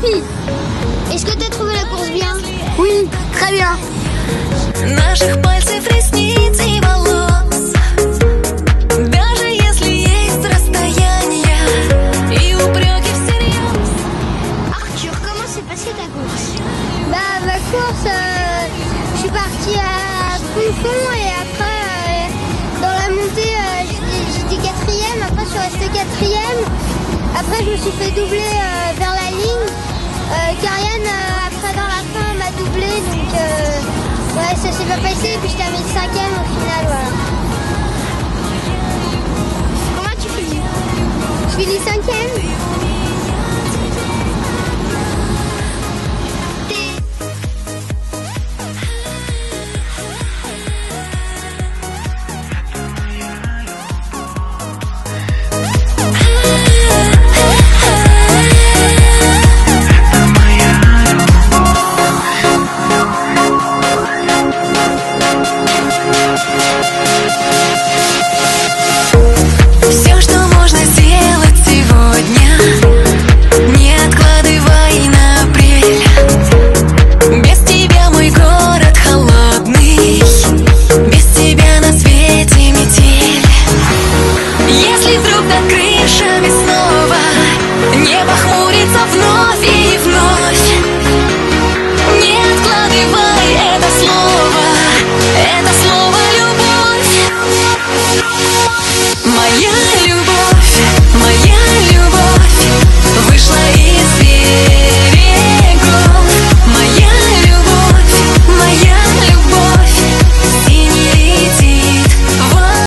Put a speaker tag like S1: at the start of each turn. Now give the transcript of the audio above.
S1: Magnifique.
S2: Est-ce que tu as trouvé la course bien?
S1: Oui, très bien.
S3: Наших пальцев, ресниц и волос, даже если есть расстояние и упреки всерьез.
S2: Arthur, comment s'est passée ta course?
S1: Bah, ma course, je suis partie à fond et après, dans la montée, j'étais quatrième. Après, je suis restée quatrième. Après, je me suis fait doubler vers la ligne. Karian, après, dans la fin, m'a doublé. Donc, ouais, ça s'est pas passé. Et puis, je termine cinquième au final, voilà.
S2: Comment tu finis?
S1: Je finis cinquième.